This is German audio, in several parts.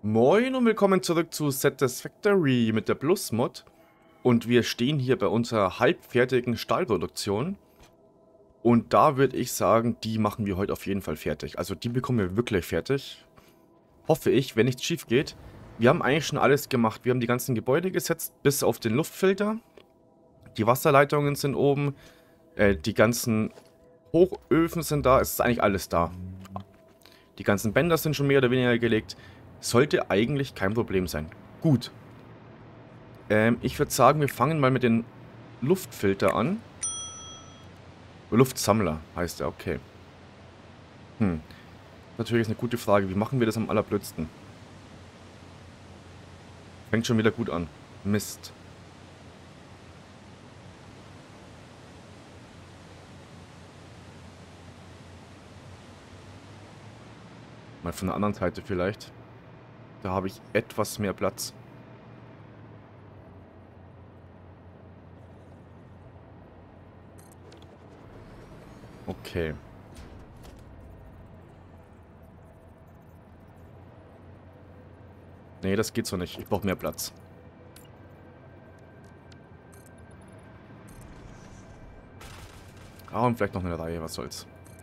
Moin und willkommen zurück zu Satisfactory mit der Plus-Mod. Und wir stehen hier bei unserer halbfertigen Stahlproduktion. Und da würde ich sagen, die machen wir heute auf jeden Fall fertig. Also die bekommen wir wirklich fertig. Hoffe ich, wenn nichts schief geht. Wir haben eigentlich schon alles gemacht. Wir haben die ganzen Gebäude gesetzt, bis auf den Luftfilter. Die Wasserleitungen sind oben. Die ganzen Hochöfen sind da. Es ist eigentlich alles da. Die ganzen Bänder sind schon mehr oder weniger gelegt. Sollte eigentlich kein Problem sein. Gut. Ich würde sagen, wir fangen mal mit den Luftfilter an. Luftsammler heißt er, okay. Natürlich ist eine gute Frage. Wie machen wir das am allerblödsten? Fängt schon wieder gut an. Mist. Mal von der anderen Seite vielleicht. Da habe ich etwas mehr Platz. Okay. Nee, das geht so nicht. Ich brauche mehr Platz. Ah, und vielleicht noch eine Reihe, was soll's.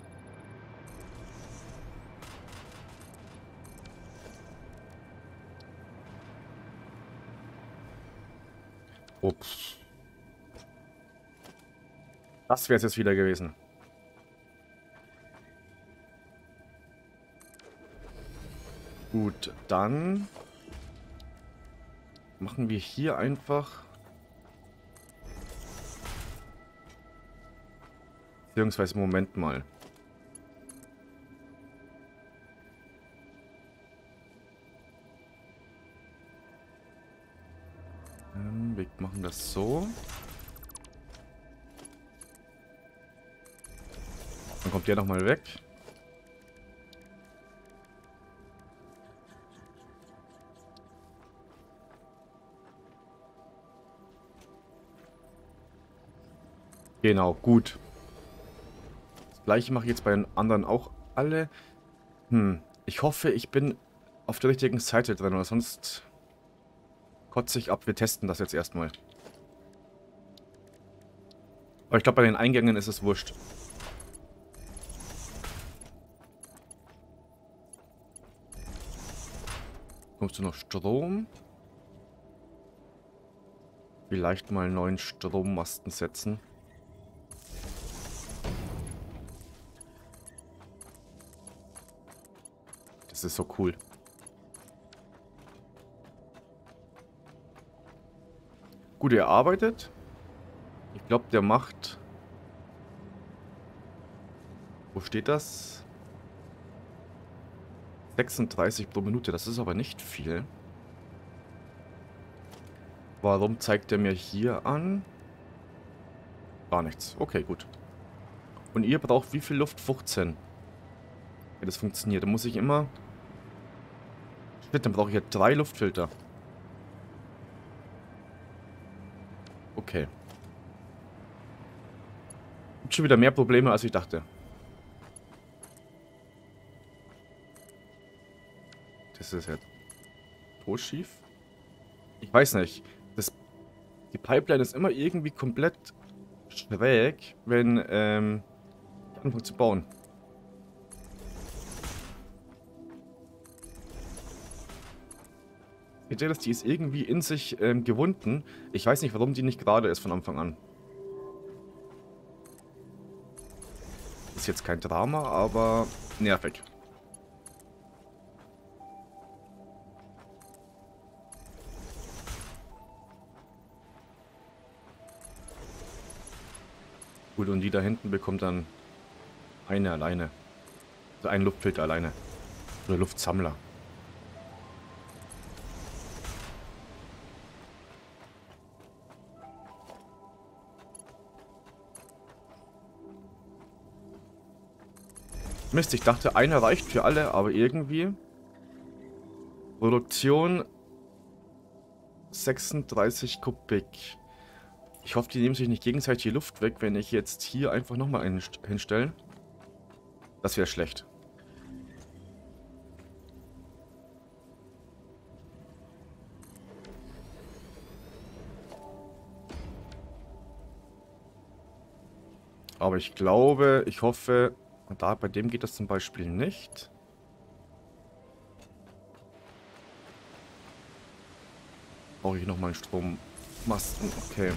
Ups. Das wäre es jetzt wieder gewesen. Gut, dann machen wir hier einfach. Beziehungsweise, Moment mal. Wir machen das so. Dann kommt der nochmal weg. Genau, gut. Das gleiche mache ich jetzt bei den anderen auch alle. Ich hoffe, ich bin auf der richtigen Seite drin, oder sonst kotze ich ab. Wir testen das jetzt erstmal. Aber ich glaube, bei den Eingängen ist es wurscht. Kommst du noch Strom? Vielleicht mal einen neuen Strommasten setzen. Das ist so cool. Gut, er arbeitet. Ich glaube, der macht... Wo steht das? 36 pro Minute. Das ist aber nicht viel. Warum zeigt er mir hier an? Gar nichts. Okay, gut. Und ihr braucht wie viel Luft? 15. Ja, das funktioniert. Da muss ich immer... Shit, dann brauche ich ja 3 Luftfilter. Okay. Gibt schon wieder mehr Probleme, als ich dachte. Das ist jetzt totschief. Ich weiß nicht. Die Pipeline ist immer irgendwie komplett schräg, wenn ich anfange zu bauen. Seht ihr das? Die ist irgendwie in sich gewunden. Ich weiß nicht, warum die nicht gerade ist von Anfang an. Ist jetzt kein Drama, aber nervig. Gut, und die da hinten bekommt dann eine alleine. Also einen Luftfilter alleine. Oder Luftsammler. Mist, ich dachte, einer reicht für alle, aber irgendwie... Produktion 36 Kubik. Ich hoffe, die nehmen sich nicht gegenseitig die Luft weg, wenn ich jetzt hier einfach nochmal einen hinstelle. Das wäre schlecht. Aber ich glaube, ich hoffe, bei dem geht das zum Beispiel nicht. Brauche ich nochmal einen Strommasten. Okay.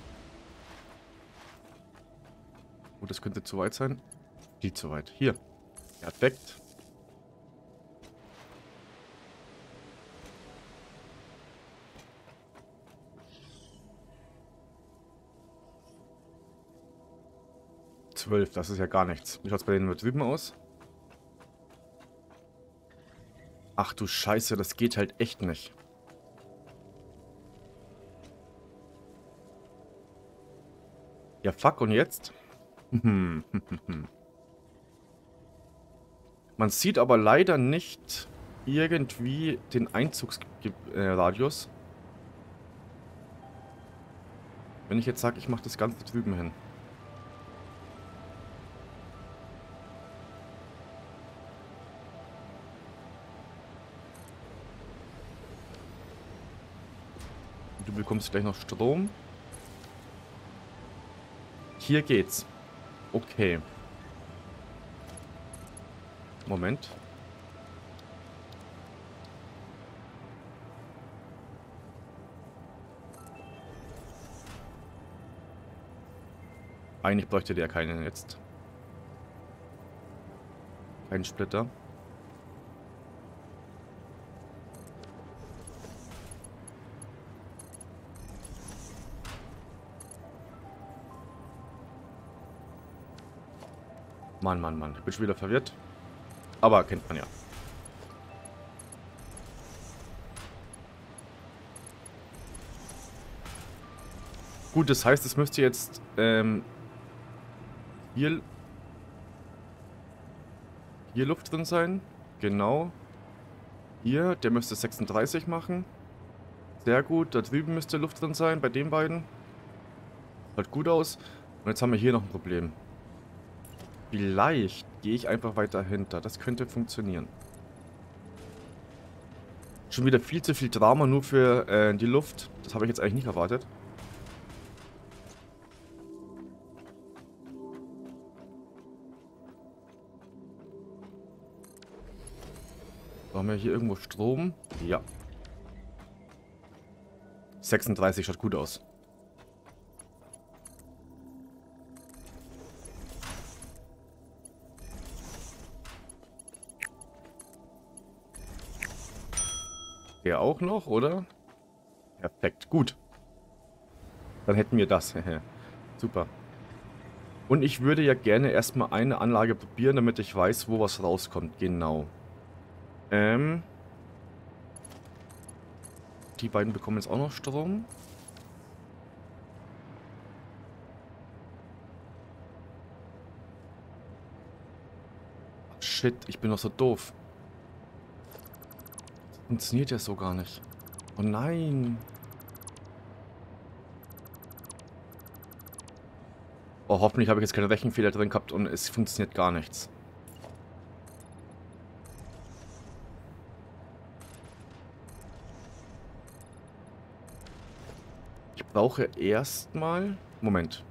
Gut, das könnte zu weit sein. Viel zu weit. Hier. Perfekt. Das ist ja gar nichts. Wie schaut es bei denen da drüben aus? Ach du Scheiße, das geht halt echt nicht. Ja, fuck, und jetzt? Man sieht aber leider nicht irgendwie den Einzugsradius. Wenn ich jetzt sage, ich mache das Ganze drüben hin. Du bekommst gleich noch Strom. Hier geht's. Okay. Moment. Eigentlich bräuchte der keinen jetzt. Keinen Splitter. Mann, Mann, Mann. Ich bin schon wieder verwirrt. Aber kennt man ja. Gut, das heißt, es müsste jetzt hier Luft drin sein. Genau. Hier, der müsste 36 machen. Sehr gut. Da drüben müsste Luft drin sein, bei den beiden. Sieht gut aus. Und jetzt haben wir hier noch ein Problem. Vielleicht gehe ich einfach weiter hinter. Das könnte funktionieren. Schon wieder viel zu viel Drama nur für die Luft. Das habe ich jetzt eigentlich nicht erwartet. Haben wir hier irgendwo Strom? Ja. 36 schaut gut aus. Der auch noch, oder? Perfekt, gut. Dann hätten wir das. Super. Und ich würde ja gerne erstmal eine Anlage probieren, damit ich weiß, wo was rauskommt. Genau. Die beiden bekommen jetzt auch noch Strom. Shit, ich bin doch so doof. Das funktioniert ja so gar nicht. Oh nein. Oh, hoffentlich habe ich jetzt keine Rechenfehler drin gehabt und es funktioniert gar nichts. Ich brauche erstmal... Moment.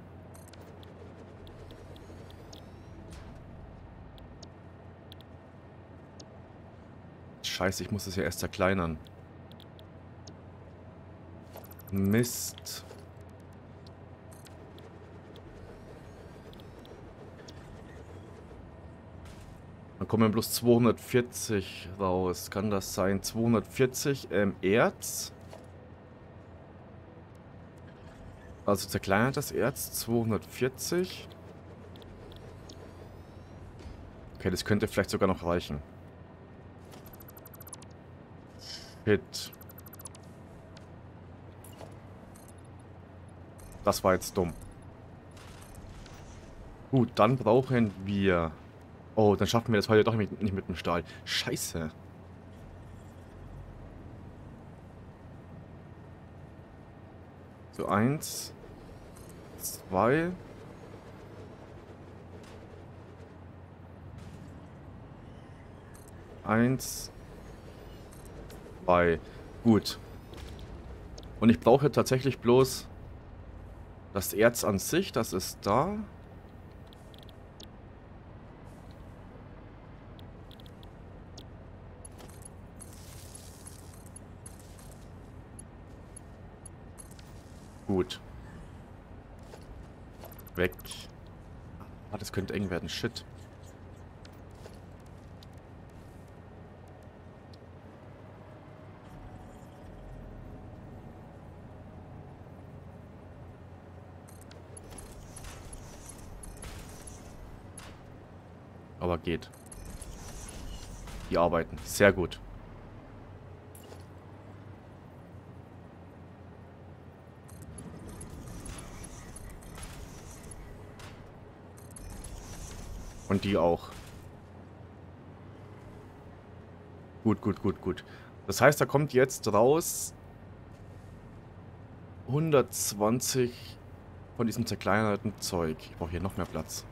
Scheiße, ich muss das ja erst zerkleinern. Mist. Dann kommen bloß 240 raus. Kann das sein? 240 Erz. Also zerkleinert das Erz. 240. Okay, das könnte vielleicht sogar noch reichen. Shit. Das war jetzt dumm. Gut, dann brauchen wir... Oh, dann schaffen wir das heute doch nicht mit dem Stahl. Scheiße. So, 1, 2. Eins, zwei. Gut. Und ich brauche tatsächlich bloß das Erz an sich. Das ist da. Gut. Weg. Ah, das könnte eng werden. Shit. Aber geht. Die arbeiten. Sehr gut. Und die auch. Gut, gut, gut, gut. Das heißt, da kommt jetzt raus 120 von diesem zerkleinerten Zeug. Ich brauche hier noch mehr Platz.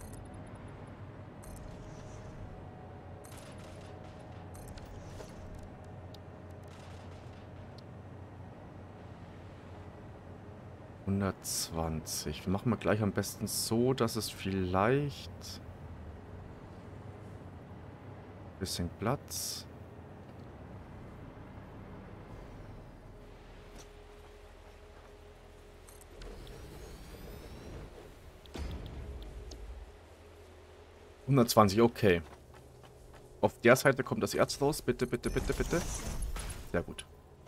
Wir machen mal gleich am besten so, dass es vielleicht ein bisschen Platz. ...120, okay. Auf der Seite kommt das Erz raus. Bitte, bitte, bitte, bitte. Sehr gut.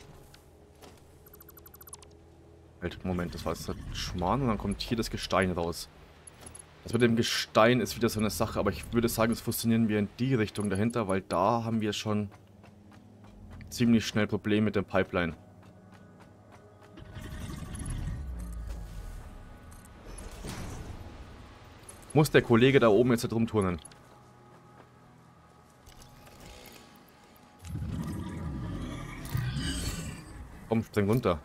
Halt, Moment, das war jetzt ein Schmarrn und dann kommt hier das Gestein raus. Das mit dem Gestein ist wieder so eine Sache, aber ich würde sagen, das fusionieren wir in die Richtung dahinter, weil da haben wir schon ziemlich schnell Probleme mit dem Pipeline. Muss der Kollege da oben jetzt da drum turnen? Komm, spring runter.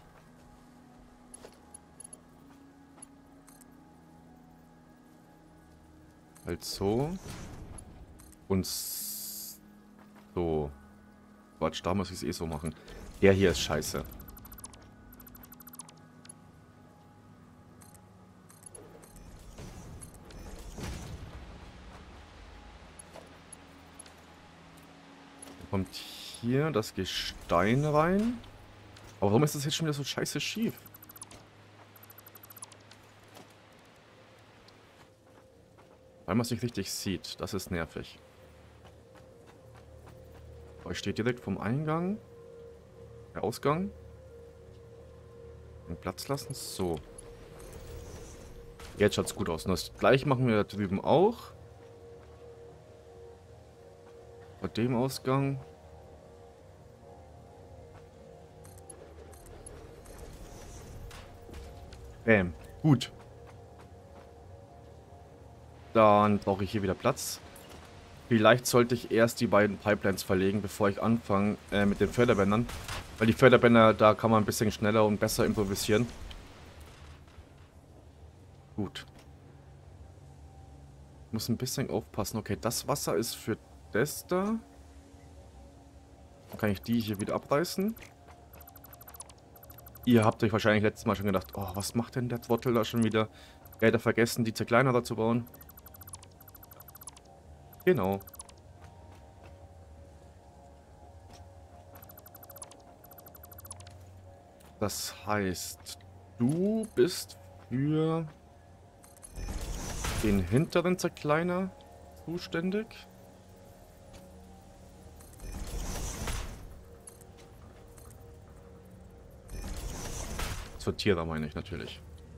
Halt so. Und so. Quatsch, da muss ich es eh so machen. Der hier ist scheiße. Dann kommt hier das Gestein rein. Aber warum ist das jetzt schon wieder so scheiße schief? Weil man es nicht richtig sieht. Das ist nervig. Euch steht direkt vom Eingang. Der Ausgang. Den Platz lassen. So. Jetzt schaut es gut aus. Und das gleiche machen wir da drüben auch. Bei dem Ausgang. Bäm. Gut. Dann brauche ich hier wieder Platz. Vielleicht sollte ich erst die beiden Pipelines verlegen, bevor ich anfange mit den Förderbändern. Weil die Förderbänder, da kann man ein bisschen schneller und besser improvisieren. Gut. Ich muss ein bisschen aufpassen. Okay, das Wasser ist für das da. Dann kann ich die hier wieder abreißen. Ihr habt euch wahrscheinlich letztes Mal schon gedacht, oh, was macht denn der Trottel da schon wieder? Er hat vergessen, die Zerkleinerer zu bauen. Genau. Das heißt, du bist für den hinteren Zerkleiner zuständig. Sortierer meine ich natürlich.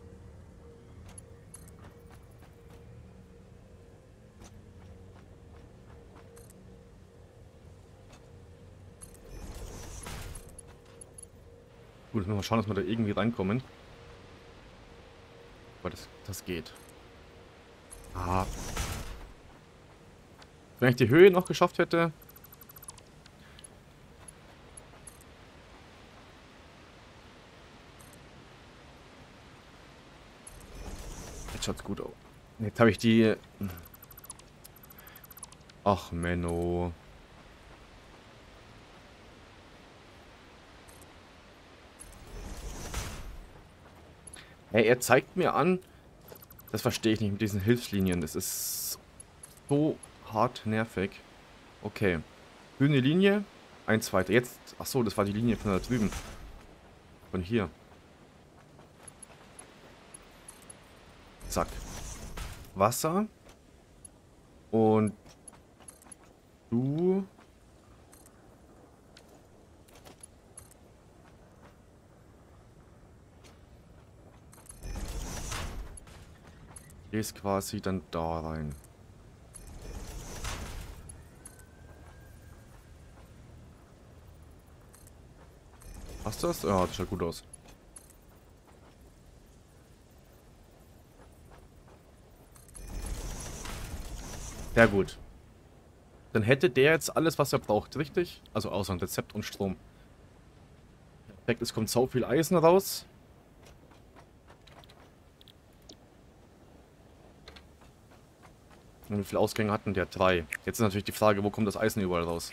Gut, jetzt müssen wir mal schauen, dass wir da irgendwie reinkommen. Aber das geht. Ah. Wenn ich die Höhe noch geschafft hätte. Jetzt schaut's gut aus. Jetzt habe ich die... Ach, Menno. Hey, er zeigt mir an. Das verstehe ich nicht mit diesen Hilfslinien. Das ist so hart nervig. Okay. Grüne Linie. Eins weiter. Jetzt. Achso, das war die Linie von da drüben. Von hier. Zack. Wasser. Und du... gehst quasi dann da rein. Passt das? Ja, das schaut gut aus. Sehr gut. Dann hätte der jetzt alles, was er braucht, richtig? Also außer ein Rezept und Strom. Perfekt, es kommt so viel Eisen raus. Und wie viele Ausgänge hatten der? 3. Jetzt ist natürlich die Frage, wo kommt das Eisen überall raus?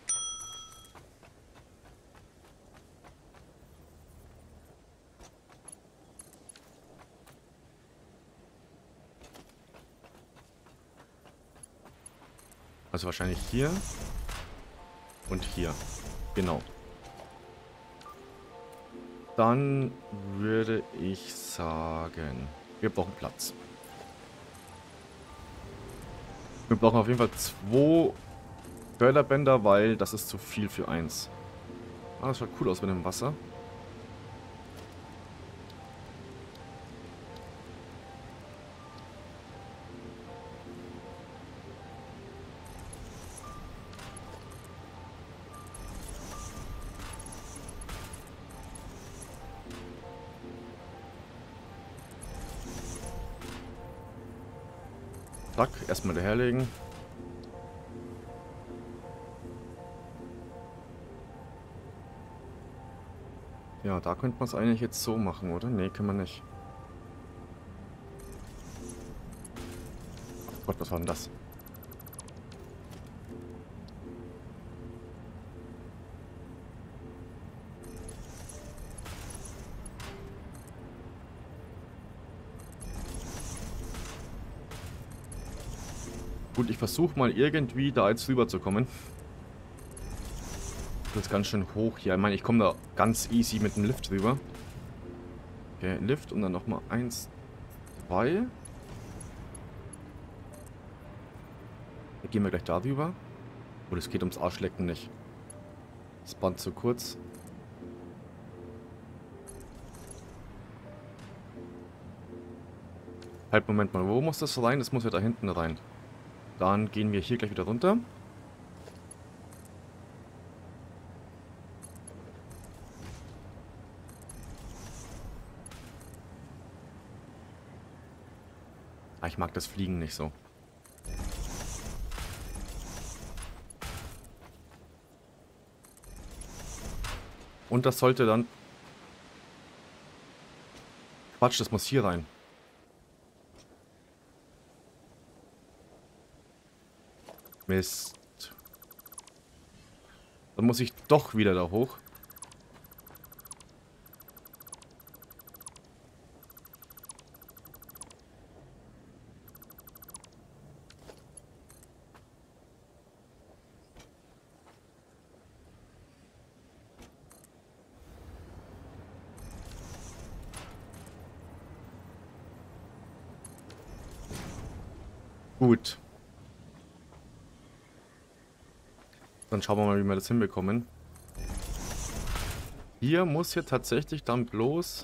Also wahrscheinlich hier und hier. Genau. Dann würde ich sagen, wir brauchen Platz. Wir brauchen auf jeden Fall 2 Förderbänder, weil das ist zu viel für 1. Ah, das schaut cool aus mit dem Wasser. Zack, erstmal daherlegen. Ja, da könnte man es eigentlich jetzt so machen, oder? Nee, kann man nicht. Oh Gott, was war denn das? Gut, ich versuche mal irgendwie da jetzt rüber zu kommen. Das ist ganz schön hoch hier. Ich meine, ich komme da ganz easy mit dem Lift rüber. Okay, Lift und dann nochmal 1, 2. Da gehen wir gleich da rüber. Gut, es geht ums Arschlecken nicht. Das Band zu kurz. Halt, Moment mal, wo muss das rein? Das muss ja da hinten rein. Dann gehen wir hier gleich wieder runter. Ah, ich mag das Fliegen nicht so. Und das sollte dann... Quatsch, das muss hier rein. Mist. Dann muss ich doch wieder da hoch. Gut. Dann schauen wir mal, wie wir das hinbekommen. Hier muss hier tatsächlich dann bloß...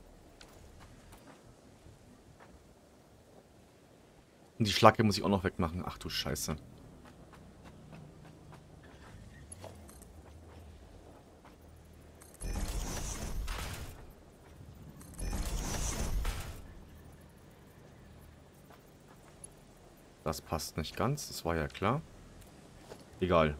Und die Schlacke muss ich auch noch wegmachen. Ach du Scheiße. Das passt nicht ganz, das war ja klar. Egal.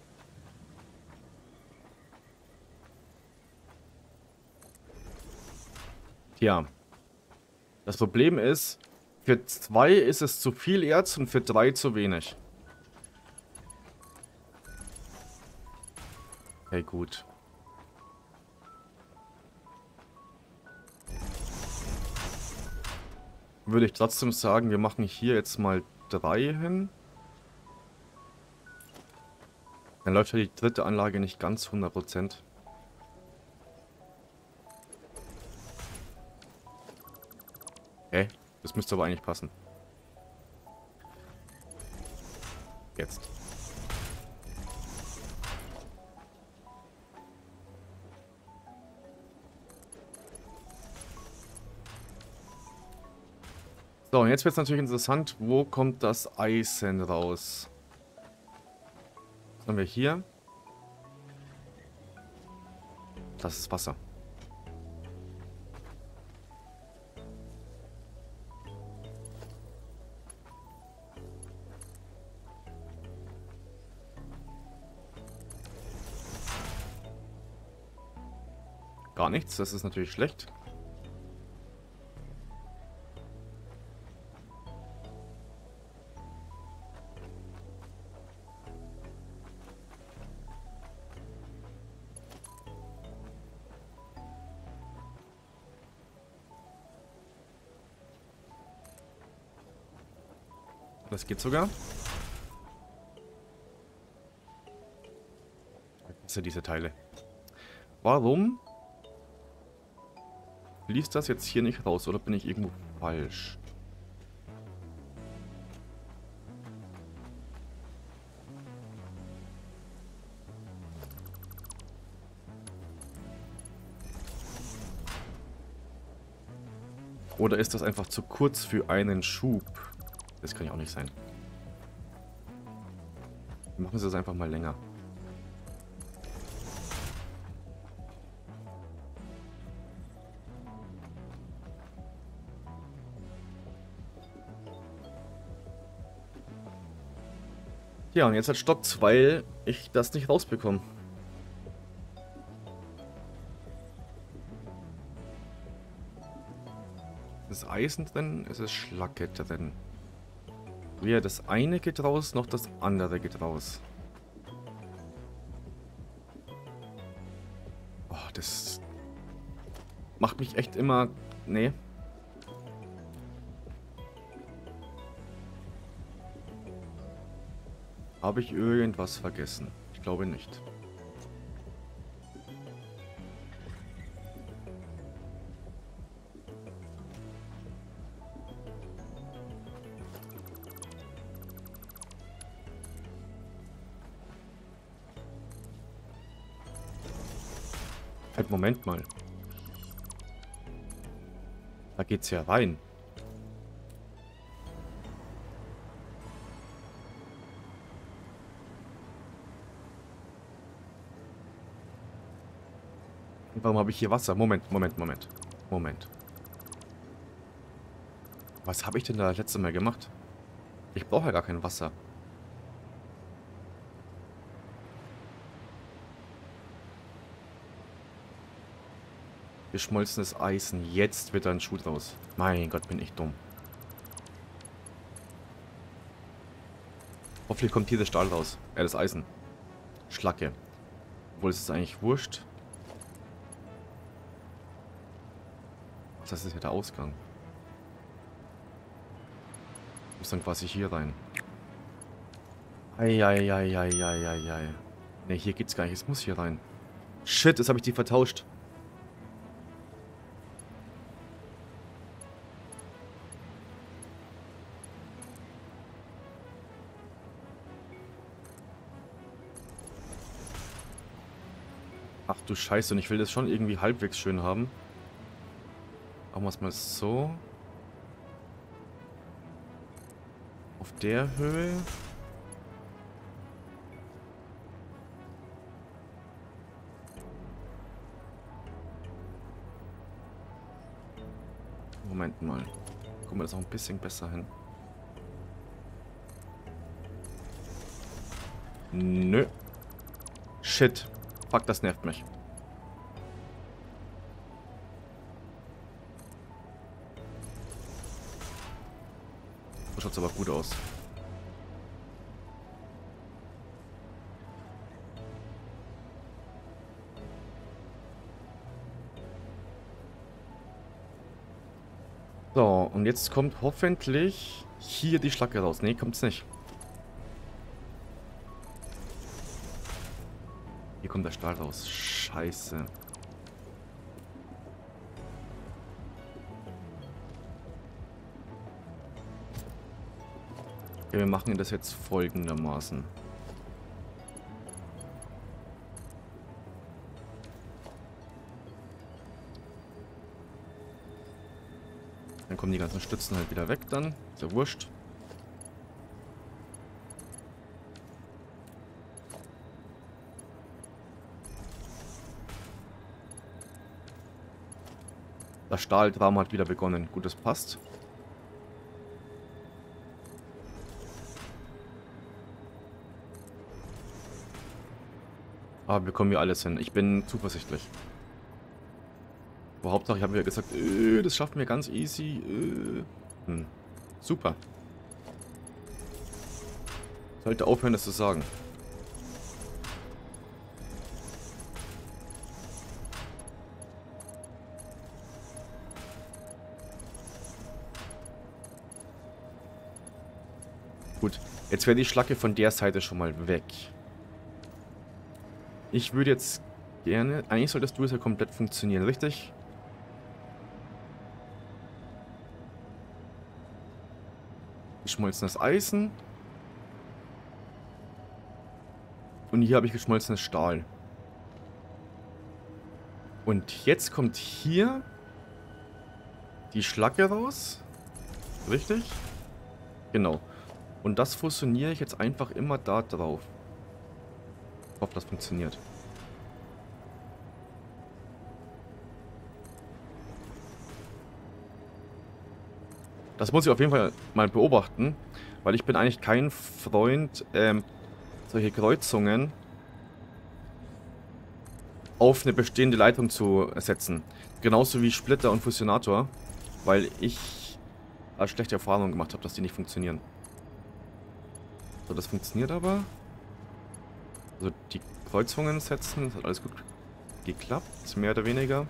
Tja. Das Problem ist, für 2 ist es zu viel Erz und für 3 zu wenig. Okay, gut. Würde ich trotzdem sagen, wir machen hier jetzt mal 3 hin. Dann läuft ja die dritte Anlage nicht ganz 100%. Das müsste aber eigentlich passen. Jetzt. So, und jetzt wird es natürlich interessant, wo kommt das Eisen raus? Was haben wir hier? Das ist Wasser. Gar nichts, das ist natürlich schlecht. Das geht sogar. Das sind diese Teile. Warum fließt das jetzt hier nicht raus? Oder bin ich irgendwo falsch? Oder ist das einfach zu kurz für einen Schub? Das kann ja auch nicht sein. Machen Sie es einfach mal länger. Ja, und jetzt hat stockt's, weil ich das nicht rausbekomme. Ist Eisen drin? Es ist Schlacke drin. Weder das eine geht raus, noch das andere geht raus. Oh, das macht mich echt immer... Nee. Habe ich irgendwas vergessen? Ich glaube nicht. Halt, Moment mal. Da geht's ja rein. Und warum habe ich hier Wasser? Moment. Was habe ich denn da das letzte Mal gemacht? Ich brauche ja gar kein Wasser. Geschmolzenes Eisen. Jetzt wird da ein Schuh draus. Mein Gott, bin ich dumm. Hoffentlich kommt hier der Stahl raus. Das Eisen. Schlacke. Obwohl, es ist eigentlich wurscht. Das ist ja der Ausgang. Ich muss dann quasi hier rein. Eieieiei. Ne, hier geht's gar nicht. Es muss hier rein. Shit, jetzt habe ich die vertauscht. Ach du Scheiße, und ich will das schon irgendwie halbwegs schön haben. Machen wir es mal so. Auf der Höhe. Moment mal. Gucken wir das auch ein bisschen besser hin. Nö. Shit. Fuck, das nervt mich. So schaut's aber gut aus. So, und jetzt kommt hoffentlich hier die Schlacke raus. Nee, kommt's nicht. Hier kommt der Stahl raus. Scheiße. Ja, wir machen das jetzt folgendermaßen. Dann kommen die ganzen Stützen halt wieder weg dann. Ist ja wurscht. Das Stahldrama hat wieder begonnen. Gut, das passt. Aber bekommen wir alles hin. Ich bin zuversichtlich. Aber Hauptsache, ich habe ja gesagt, das schaffen wir ganz easy. Super. Sollte aufhören, das zu sagen. Gut, jetzt wäre die Schlacke von der Seite schon mal weg. Ich würde jetzt gerne... Eigentlich soll das Dual ja komplett funktionieren, richtig? Geschmolzenes Eisen. Und hier habe ich geschmolzenes Stahl. Und jetzt kommt hier die Schlacke raus. Richtig? Genau. Und das fusioniere ich jetzt einfach immer da drauf. Ich hoffe, das funktioniert. Das muss ich auf jeden Fall mal beobachten, weil ich bin eigentlich kein Freund, solche Kreuzungen auf eine bestehende Leitung zu setzen. Genauso wie Splitter und Fusionator, weil ich schlechte Erfahrungen gemacht habe, dass die nicht funktionieren. So, das funktioniert aber. Also die Kreuzungen setzen, das hat alles gut geklappt, mehr oder weniger.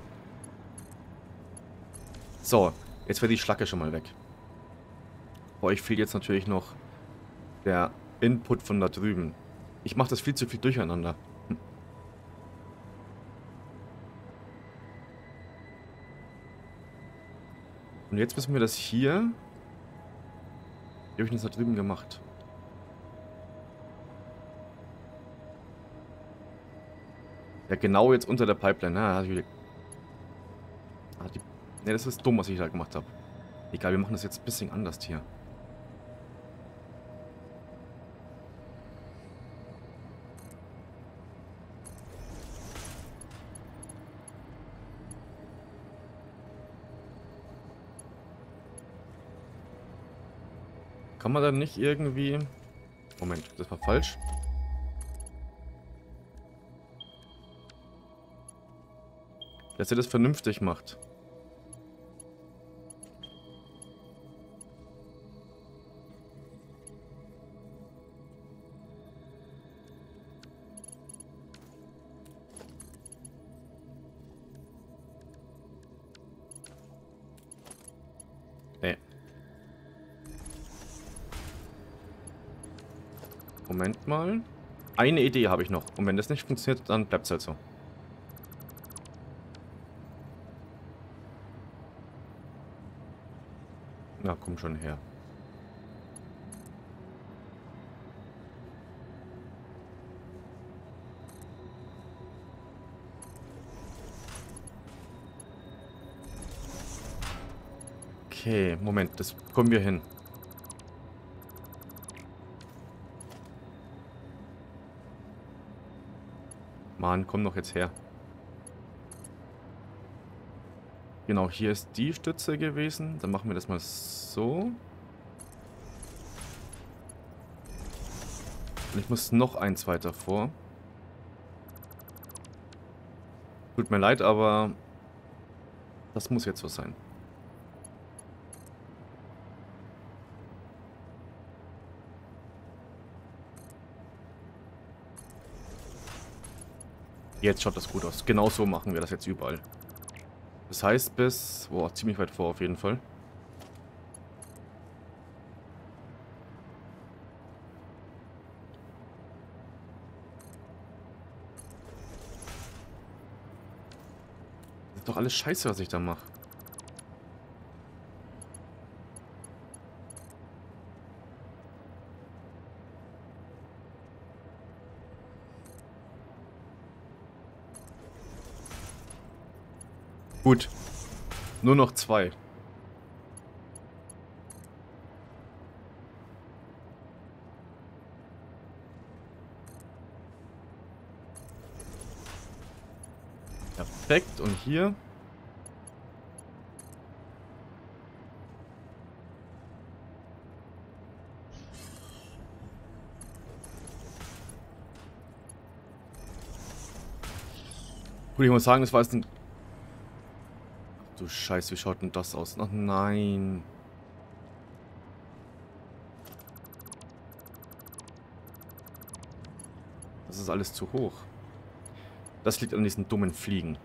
So, jetzt wäre die Schlacke schon mal weg. Bei euch fehlt jetzt natürlich noch der Input von da drüben. Ich mache das viel zu viel durcheinander. Und jetzt müssen wir das hier... Wie habe ich das da drüben gemacht? Ja, genau jetzt unter der Pipeline. Ne, das ist dumm, was ich da gemacht habe. Egal, wir machen das jetzt ein bisschen anders hier. Kann man dann nicht irgendwie... Moment, das war falsch. Dass ihr das vernünftig macht. Nee. Moment mal. Eine Idee habe ich noch. Und wenn das nicht funktioniert, dann bleibt es halt so. Na, komm schon her. Okay, Moment, das kommen wir hin. Mann, komm doch jetzt her. Genau, hier ist die Stütze gewesen. Dann machen wir das mal so. Und ich muss noch eins weiter vor. Tut mir leid, aber das muss jetzt so sein. Jetzt schaut das gut aus. Genau so machen wir das jetzt überall. Das heißt bis... Boah, ziemlich weit vor auf jeden Fall. Das ist doch alles scheiße, was ich da mache. Gut. Nur noch 2. Perfekt. Und hier? Gut, ich muss sagen, das war jetzt ein... Du Scheiße, wie schaut denn das aus? Ach nein. Das ist alles zu hoch. Das liegt an diesen dummen Fliegen.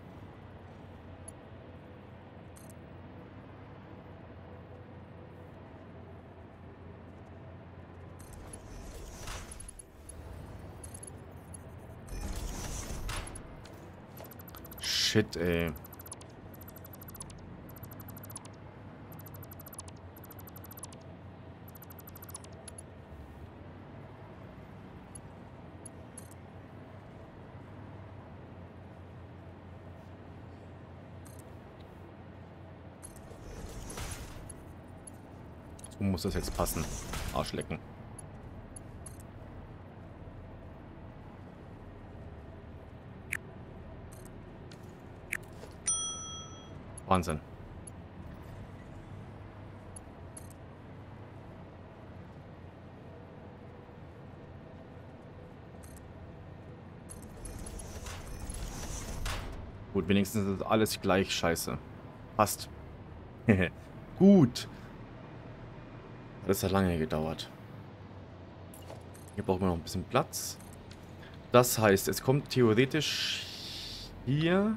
Shit, ey. So muss das jetzt passen. Arschlecken. Wahnsinn. Gut, wenigstens ist alles gleich scheiße. Passt. Gut. Das hat lange gedauert. Hier brauchen wir noch ein bisschen Platz. Das heißt, es kommt theoretisch hier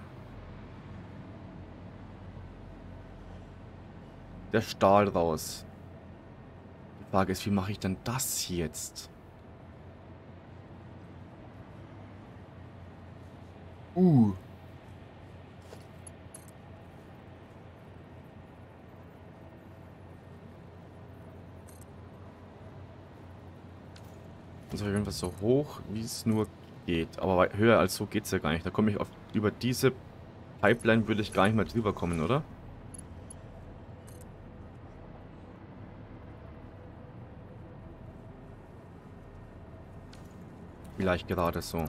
der Stahl raus. Die Frage ist, wie mache ich denn das jetzt? Also irgendwas so hoch, wie es nur geht. Aber höher als so geht es ja gar nicht. Da komme ich auf... Über diese Pipeline würde ich gar nicht mehr drüber kommen, oder? Vielleicht gerade so.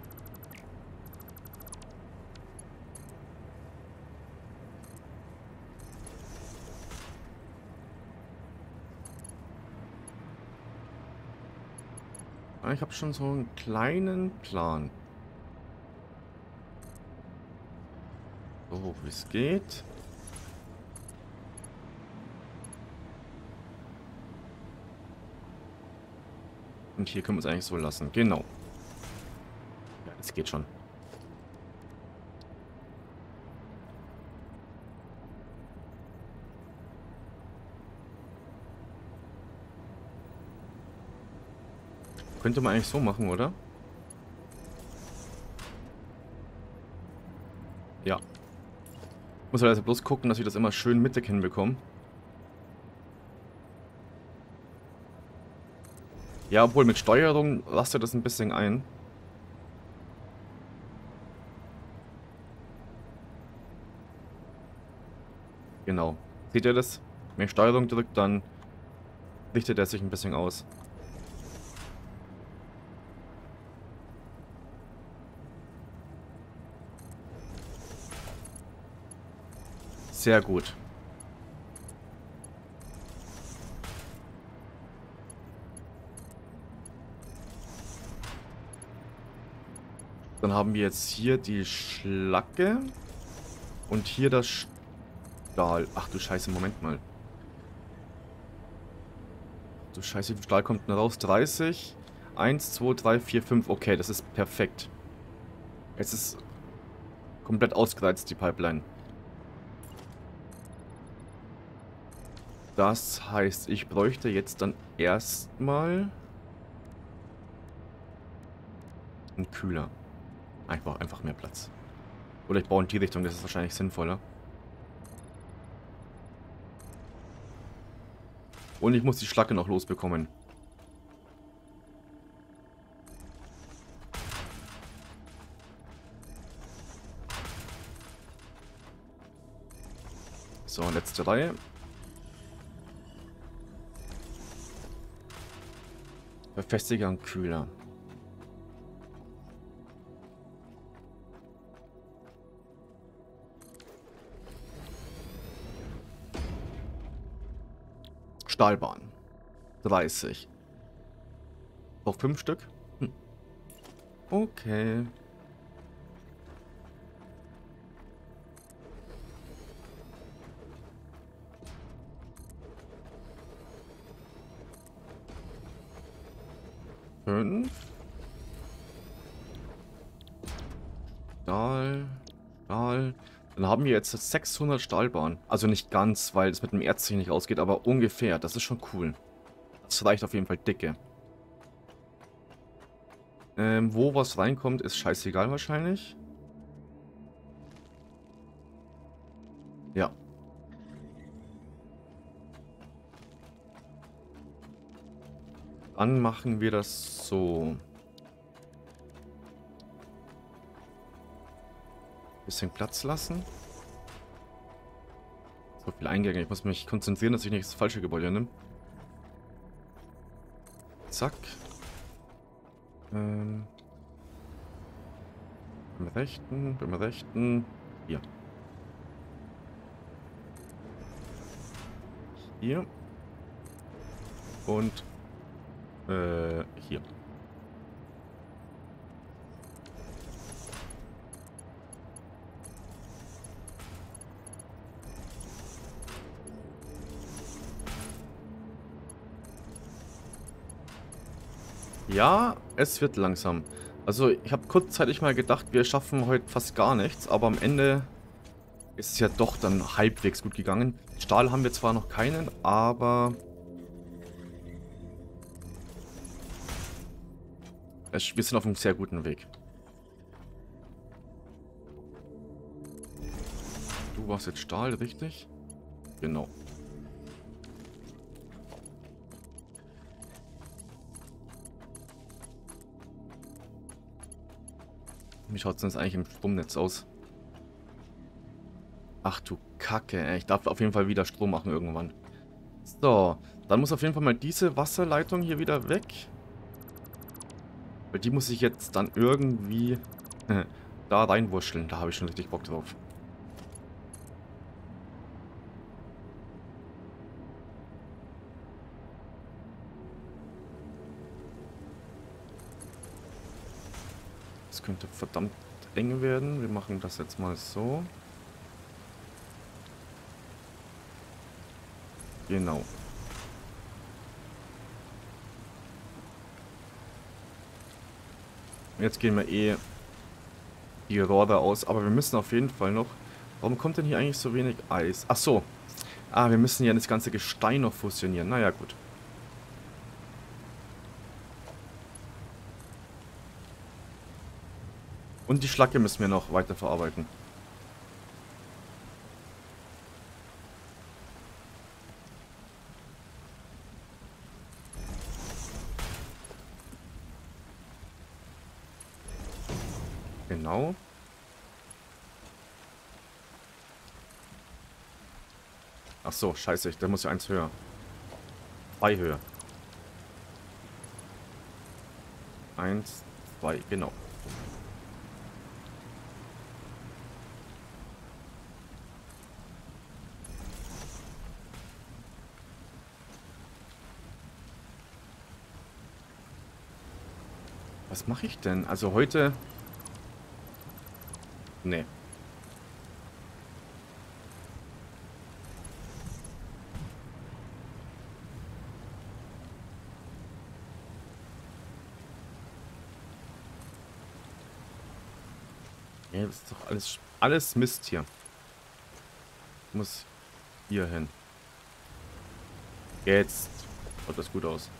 Ich habe schon so einen kleinen Plan. So hoch wie es geht. Und hier können wir es eigentlich so lassen. Genau. Ja, das geht schon. Könnte man eigentlich so machen, oder? Ja. Muss halt also bloß gucken, dass wir das immer schön mittig hinbekommen. Ja, obwohl mit Steuerung lasst ihr das ein bisschen ein. Genau. Seht ihr das? Wenn ihr Steuerung drückt, dann richtet er sich ein bisschen aus. Sehr gut. Dann haben wir jetzt hier die Schlacke und hier das Stahl. Ach du Scheiße, Moment mal. Du Scheiße, wie viel Stahl kommt denn raus? 30. 1, 2, 3, 4, 5. Okay, das ist perfekt. Es ist komplett ausgereizt, die Pipeline. Das heißt, ich bräuchte jetzt dann erstmal einen Kühler. Einfach mehr Platz. Oder ich baue in die Richtung, das ist wahrscheinlich sinnvoller. Und ich muss die Schlacke noch losbekommen. So, letzte Reihe. Befestiger und Kühler. Stahlbahn. 30. Auf 5 Stück? Hm. Okay. Fünf. Stahl. Stahl. Dann haben wir jetzt 600 Stahlbahnen. Also nicht ganz, weil es mit dem Erz nicht ausgeht, aber ungefähr. Das ist schon cool. Das reicht auf jeden Fall dicke. Wo was reinkommt, ist scheißegal wahrscheinlich. Ja. Dann machen wir das so. Bisschen Platz lassen. So viele Eingänge. Ich muss mich konzentrieren, dass ich nicht das falsche Gebäude nehme. Zack. Beim rechten. Hier. Hier. Und hier. Ja, es wird langsam. Also ich habe kurzzeitig mal gedacht, wir schaffen heute fast gar nichts, aber am Ende ist es ja doch dann halbwegs gut gegangen. Stahl haben wir zwar noch keinen, aber wir sind auf einem sehr guten Weg. Du warst jetzt Stahl, richtig? Genau. Wie schaut es denn jetzt eigentlich im Stromnetz aus? Ach du Kacke, ey. Ich darf auf jeden Fall wieder Strom machen irgendwann. So, dann muss auf jeden Fall mal diese Wasserleitung hier wieder weg. Weil die muss ich jetzt dann irgendwie da reinwurschteln. Da habe ich schon richtig Bock drauf. Das könnte verdammt eng werden. Wir machen das jetzt mal so. Genau. Jetzt gehen wir eh die Rohre aus. Aber wir müssen auf jeden Fall noch... Warum kommt denn hier eigentlich so wenig Eis? Ach so. Ah, wir müssen ja das ganze Gestein noch fusionieren. Naja, gut. Und die Schlacke müssen wir noch weiter verarbeiten. Genau. Ach so, scheiße, der muss ja eins höher. 2 höher. 1, 2, genau. Was mache ich denn? Also heute... Nee. Ja, das ist doch alles Mist hier. Muss hier hin. Jetzt schaut das gut aus.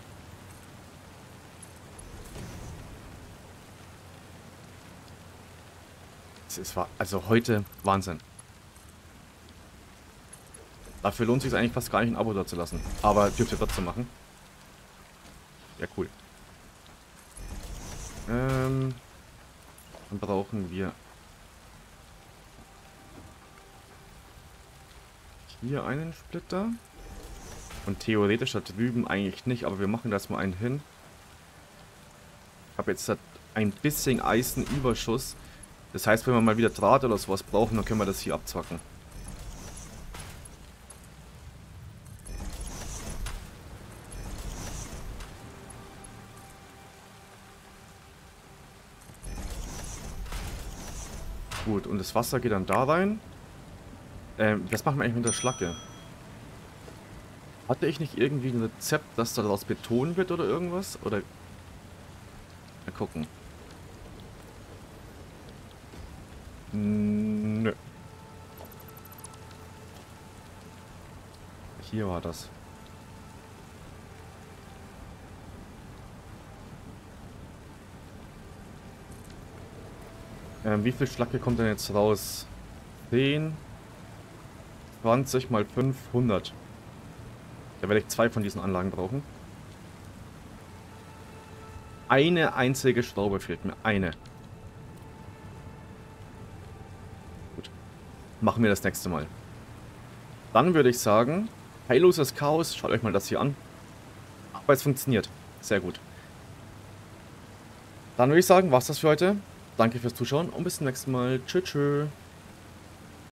Also heute Wahnsinn. Dafür lohnt es sich eigentlich fast gar nicht, ein Abo da zu lassen. Aber dürft ihr trotzdem machen. Ja, cool. Dann brauchen wir hier einen Splitter. Und theoretisch da drüben eigentlich nicht, aber wir machen das mal einen hin. Ich habe jetzt ein bisschen Eisenüberschuss. Das heißt, wenn wir mal wieder Draht oder sowas brauchen, dann können wir das hier abzwacken. Gut, und das Wasser geht dann da rein. Das machen wir eigentlich mit der Schlacke. Hatte ich nicht irgendwie ein Rezept, dass daraus Beton wird oder irgendwas? Oder... Mal gucken. Nö. Hier war das. Wie viel Schlacke kommt denn jetzt raus? 10, 20 mal 500. Da werde ich 2 von diesen Anlagen brauchen. Eine einzige Schraube fehlt mir. Eine. Gut. Machen wir das nächste Mal. Dann würde ich sagen, heilloses Chaos. Schaut euch mal das hier an. Aber es funktioniert. Sehr gut. Dann würde ich sagen, war's das für heute. Danke fürs Zuschauen und bis zum nächsten Mal. Tschüss.